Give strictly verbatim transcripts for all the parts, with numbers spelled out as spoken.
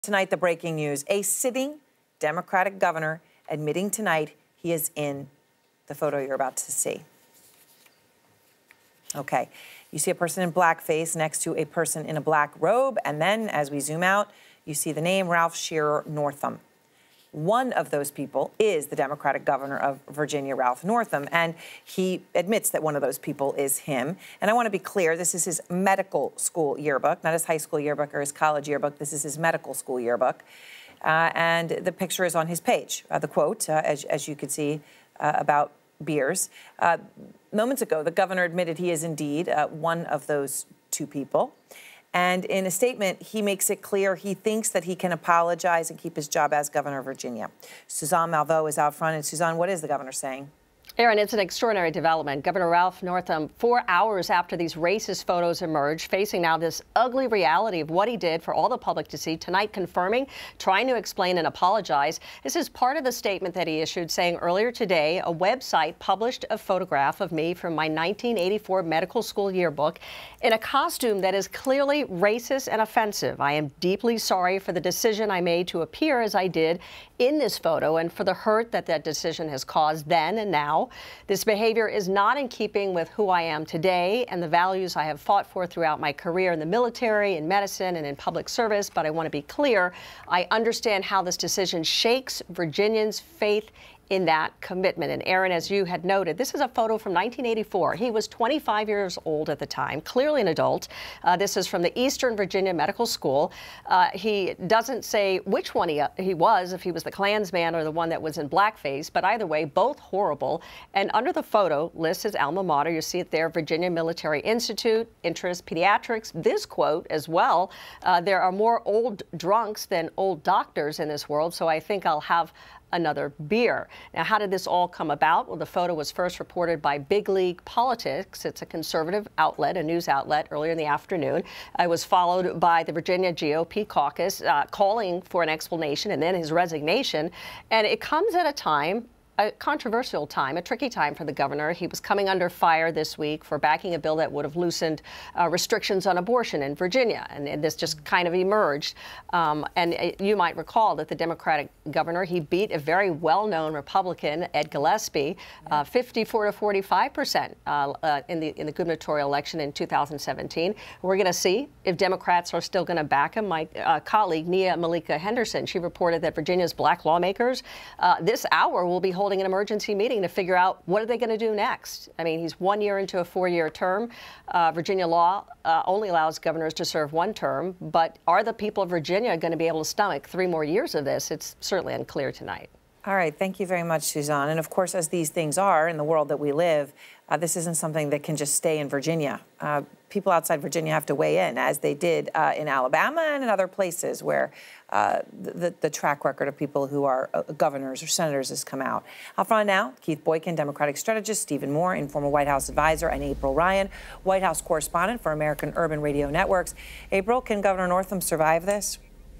Tonight, the breaking news. A sitting Democratic governor admitting tonight he is in the photo you're about to see. Okay, you see a person in blackface next to a person in a black robe, and then as we zoom out, you see the name Ralph Shearer Northam. One of those people is the Democratic governor of Virginia, Ralph Northam, and he admits that one of those people is him. And I want to be clear, this is his medical school yearbook, not his high school yearbook or his college yearbook. This is his medical school yearbook. Uh, and the picture is on his page. Uh, the quote, uh, as, as you could see, uh, about beers. Uh, moments ago, the governor admitted he is indeed uh, one of those two people. And in a statement, he makes it clear he thinks that he can apologize and keep his job as governor of Virginia. Suzanne Malveaux is out front. And Suzanne, what is the governor saying? Erin, it's an extraordinary development. Governor Ralph Northam, four hours after these racist photos emerged, facing now this ugly reality of what he did for all the public to see, tonight confirming, trying to explain and apologize. This is part of the statement that he issued, saying earlier today, a website published a photograph of me from my nineteen eighty-four medical school yearbook in a costume that is clearly racist and offensive. I am deeply sorry for the decision I made to appear as I did in this photo and for the hurt that that decision has caused then and now. This behavior is not in keeping with who I am today and the values I have fought for throughout my career in the military, in medicine, and in public service. But I want to be clear, I understand how this decision shakes Virginians' faith in that commitment. And Erin, as you had noted, this is a photo from nineteen eighty-four. He was twenty-five years old at the time, clearly an adult. Uh, this is from the Eastern Virginia Medical School. Uh, he doesn't say which one he, uh, he was, if he was the Klansman or the one that was in blackface, but either way, both horrible. And under the photo lists his alma mater. You see it there, Virginia Military Institute, Interest Pediatrics. This quote as well, uh, there are more old drunks than old doctors in this world, so I think I'll have another beer. Now, how did this all come about? Well, the photo was first reported by Big League Politics. It's a conservative outlet, a news outlet, earlier in the afternoon. It was followed by the Virginia G O P caucus uh, calling for an explanation and then his resignation. And it comes at a time, a controversial time, a tricky time for the governor. He was coming under fire this week for backing a bill that would have loosened uh, restrictions on abortion in Virginia. And, and this just kind of emerged. Um, and it, you might recall that the Democratic governor, he beat a very well-known Republican, Ed Gillespie, uh, fifty-four to forty-five percent uh, uh, in the in the gubernatorial election in two thousand seventeen. We're going to see if Democrats are still going to back him. My uh, colleague, Nia Malika Henderson, she reported that Virginia's black lawmakers uh, this hour will be holding an emergency meeting to figure out what are they going to do next. I mean, he's one year into a four-year term. Uh, Virginia law uh, only allows governors to serve one term, but are the people of Virginia going to be able to stomach three more years of this? It's certainly unclear tonight. All right. Thank you very much, Suzanne. And of course, as these things are in the world that we live, uh, this isn't something that can just stay in Virginia. Uh, people outside Virginia have to weigh in, as they did uh, in Alabama and in other places where uh, the, the track record of people who are uh, governors or senators has come out. Out front now, Keith Boykin, Democratic strategist, Stephen Moore, informer White House advisor, and April Ryan, White House correspondent for American Urban Radio Networks. April, can Governor Northam survive this?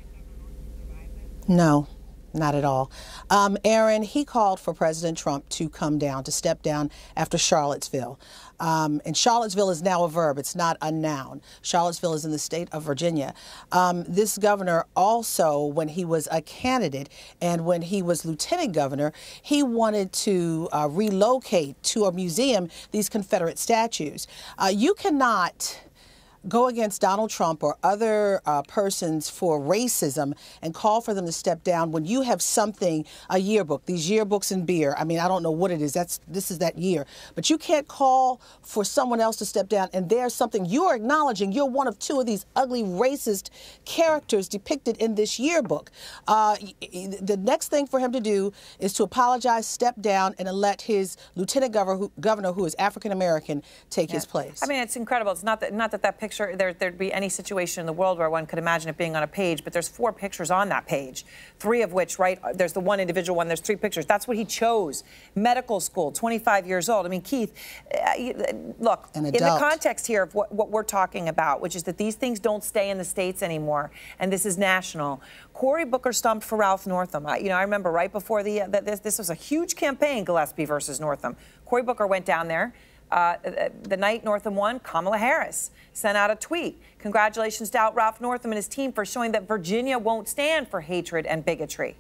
No. Not at all. Um, Erin, he called for President Trump to come down, to step down after Charlottesville. Um, and Charlottesville is now a verb. It's not a noun. Charlottesville is in the state of Virginia. Um, this governor also, when he was a candidate and when he was lieutenant governor, he wanted to uh, relocate to a museum these Confederate statues. Uh, you cannot go against Donald Trump or other uh, persons for racism and call for them to step down when you have something, a yearbook, these yearbooks and beer. I mean, I don't know what it is. That's this is that year. But you can't call for someone else to step down and there's something you're acknowledging. You're one of two of these ugly racist characters depicted in this yearbook. Uh, the next thing for him to do is to apologize, step down, and let his lieutenant governor, who, governor, who is African-American, take yeah. his place. I mean, it's incredible. It's not that, not that that picture Sure, there, there'd be any situation in the world where one could imagine it being on a page, but there's four pictures on that page, three of which, right, there's the one individual one, there's three pictures. That's what he chose. Medical school, twenty-five years old. I mean, Keith, uh, look, in the context here of what, what we're talking about, which is that these things don't stay in the states anymore, and this is national. Cory Booker stumped for Ralph Northam. I, you know, I remember right before the, uh, this, this was a huge campaign, Gillespie versus Northam. Cory Booker went down there. Uh, the night Northam won, Kamala Harris sent out a tweet. Congratulations to out Ralph Northam and his team for showing that Virginia won't stand for hatred and bigotry.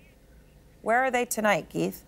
Where are they tonight, Keith?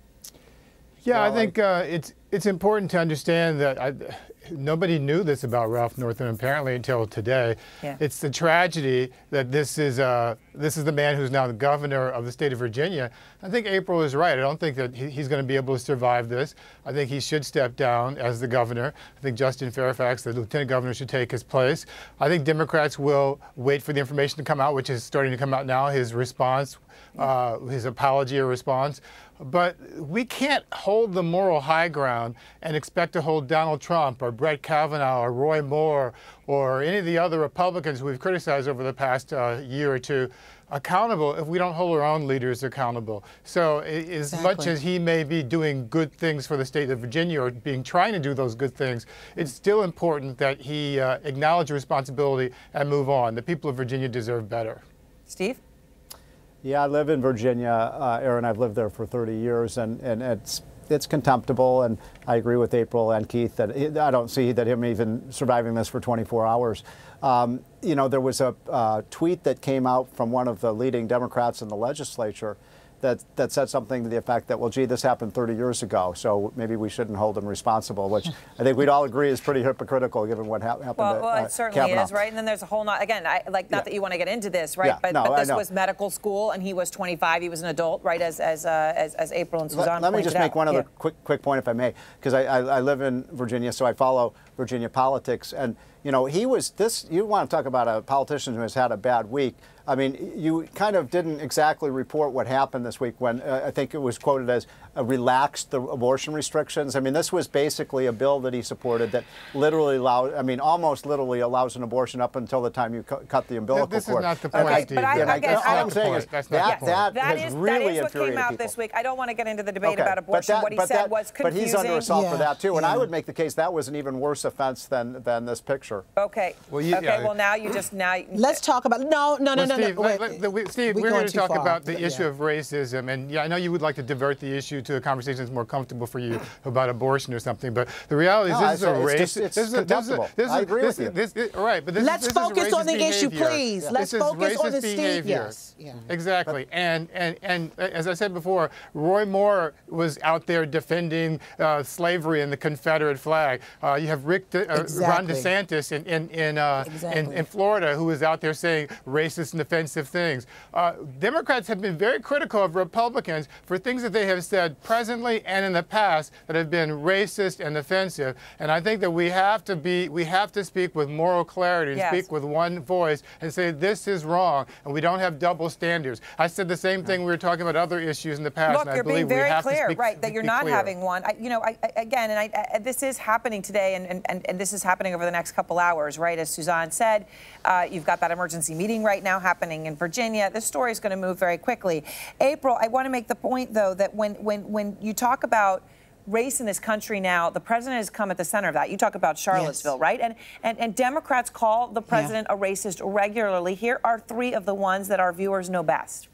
Yeah, well, I think uh, it's it's important to understand that I, nobody knew this about Ralph Northam apparently until today. Yeah. It's the tragedy that this is uh, this is the man who's now the governor of the state of Virginia. I think April is right. I don't think that he, he's going to be able to survive this. I think he should step down as the governor. I think Justin Fairfax, the lieutenant governor, should take his place. I think Democrats will wait for the information to come out, which is starting to come out now. His response, uh, his apology or response. But we can't hold the moral high ground and expect to hold Donald Trump or Brett Kavanaugh or Roy Moore or any of the other Republicans we've criticized over the past uh, year or two accountable if we don't hold our own leaders accountable. So as Exactly. much as he may be doing good things for the state of Virginia or being trying to do those good things, it's still important that he uh, acknowledge responsibility and move on. The people of Virginia deserve better. Steve? Yeah, I live in Virginia, uh, Erin. I've lived there for thirty years, and, and it's it's contemptible. And I agree with April and Keith that he, I don't see that him even surviving this for twenty-four hours. Um, you know, there was a uh, tweet that came out from one of the leading Democrats in the legislature that that said something to the effect that, well, gee, this happened thirty years ago, so maybe we shouldn't hold him responsible, which I think we'd all agree is pretty hypocritical given what ha happened well, to well, uh, it certainly Kavanaugh. is, right? And then there's a whole not again, I, like not Yeah. that you want to get into this, right? Yeah, but, no, but I this know. was medical school, and he was twenty-five. He was an adult, right? As as uh, as, as April and Suzanne Let, let me pointed just make out. one other Yeah. quick quick point, if I may, because I, I, I live in Virginia, so I follow Virginia politics. And you know, he was this. You want to talk about a politician who has had a bad week? I mean, you kind of didn't exactly report what happened this week when uh, I think it was quoted as uh, relaxed the abortion restrictions. I mean, this was basically a bill that he supported that literally allowed, I mean, almost literally allows an abortion up until the time you cu cut the umbilical This cord. is not the point, Okay, Steve. but I- And I again, guess I all don't- I'm saying is That's that, not the point. that, That has is, really that is what infuriated came out people. this week. I don't want to get into the debate Okay, about but abortion. that- what he but said that- was But confusing. he's under assault for Yeah, that, too. And yeah. I would make the case that was an even worse offense than, than this picture. Okay. Well, you- okay. yeah. Well, now you just now. Let's talk about no, no, no, Well, no, Steve, no. let- Wait, let- we- Steve, we're we're going going to too talk far. about the Yeah. issue of racism, and yeah, I know you would like to divert the issue to a conversation that's more comfortable for you about abortion or something, but the reality is No, this is a I say it's racist. just- it's this is a- this is a- contemptible. this is I a- agree this with is- you. This is, all right, but this Let's is, this focus is on the racist issue, behavior. please. This Let's is focus on racist the Steve. behavior. Yes. Yeah. Exactly, and and and as I said before, Roy Moore was out there defending uh, slavery and the Confederate flag. Uh, you have Rick, De, uh, Ron Exactly. DeSantis in in in, uh, in Exactly. in Florida, who is out there saying racist and offensive things. Uh, Democrats have been very critical of Republicans for things that they have said presently and in the past that have been racist and offensive. And I think that we have to be, we have to speak with moral clarity, and Yes. speak with one voice, and say this is wrong, and we don't have double standards. I said the same thing. We were talking about other issues in the past, Look, and I you're being believe we very have to clear, speak, right? That you're be not clear. having one. I, you know, I, I, again, and I, I, this is happening today, and, and, and this is happening over the next couple hours, right? As Suzanne said, uh, you've got that emergency meeting right now happening in Virginia. This story is going to move very quickly. April, I want to make the point, though, that when when when you talk about race in this country now, the president has come at the center of that. You talk about Charlottesville, Yes. right? And, and and Democrats call the president a racist regularly. Here are three of the ones that our viewers know best.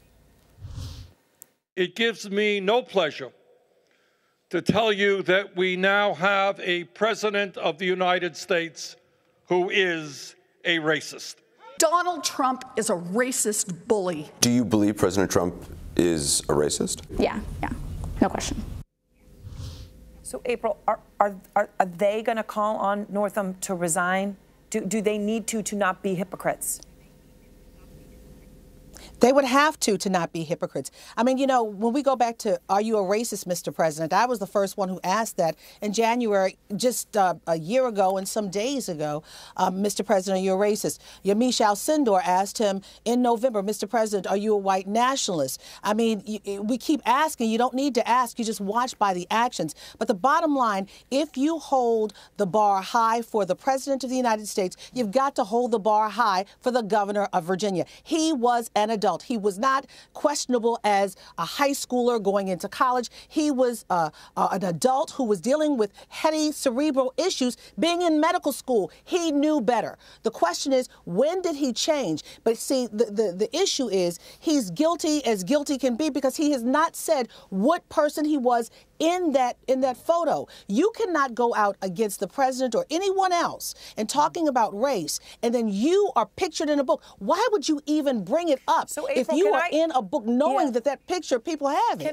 It gives me no pleasure to tell you that we now have a president of the United States who is a racist. Donald Trump is a racist bully. Do you believe President Trump is a racist? Yeah, yeah, no question. So, April, are are are, are they going to call on Northam to resign? Do do they need to to not be hypocrites? They would have to to not be hypocrites. I mean, you know, when we go back to, are you a racist, Mister President? I was the first one who asked that in January, just uh, a year ago and some days ago, um, Mister President, are you a racist? Yamiche Alcindor asked him in November, Mister President, are you a white nationalist? I mean, you, we keep asking. You don't need to ask. You just watch by the actions. But the bottom line, if you hold the bar high for the President of the United States, you've got to hold the bar high for the governor of Virginia. He was an adult. adult. He was not questionable as a high schooler going into college. He was uh, uh, an adult who was dealing with heady cerebral issues. Being in medical school, he knew better. The question is, when did he change? But see, the, the, the issue is he's guilty as guilty can be because he has not said what person he was in that in that photo. You cannot go out against the president or anyone else and talking about race, and then you are pictured in a book. Why would you even bring it up So, if April, you can are I- in a book knowing Yeah. that that picture people have it?